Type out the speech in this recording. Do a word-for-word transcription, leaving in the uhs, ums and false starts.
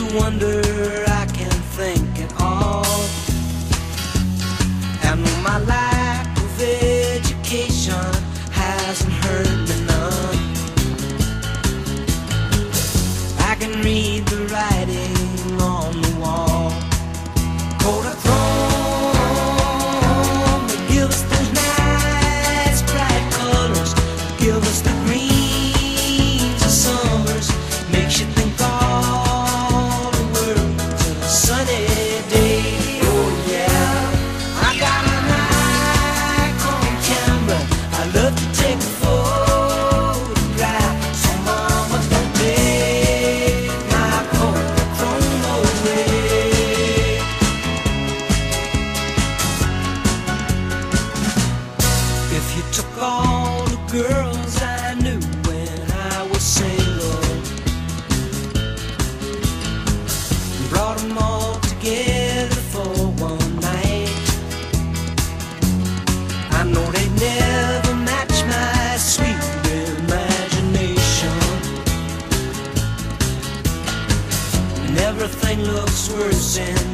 wonder I can think at all. And my lack of education hasn't hurt me none. I can read the writing on the wall. Kodachrome, they give us those nice bright colors, give us the greens of summers, makes you think all the world's a sunny day. Oh yeah, I got a Nikon camera, I love to take a photograph. So mama, don't take my Kodachrome away. If you took all the girls I knew when I was single, brought them all together for one night, I know they'd never match my sweet imagination. And everything looks worse in